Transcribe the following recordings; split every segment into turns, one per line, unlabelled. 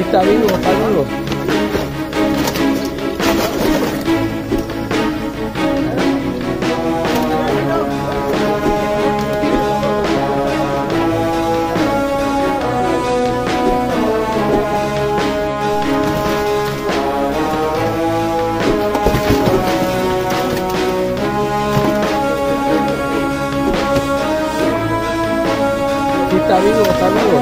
Está vivo, está vivo. Está vivo, está vivo.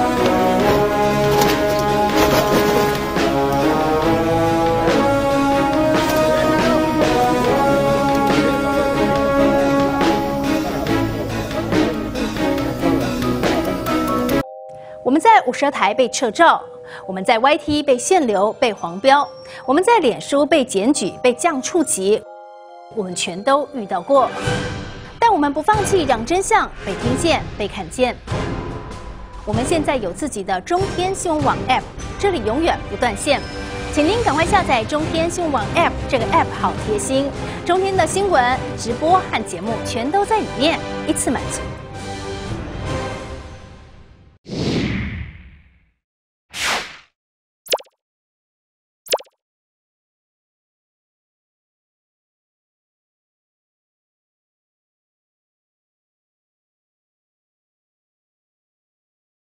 我们在52台被撤照，我们在 YT 被限流、被黄标，我们在脸书被检举、被降触及，我们全都遇到过。但我们不放弃，让真相被听见、被看见。我们现在有自己的中天新闻网 App， 这里永远不断线。请您赶快下载中天新闻网 App， 这个 App 好贴心，中天的新闻、直播和节目全都在里面，一次满足。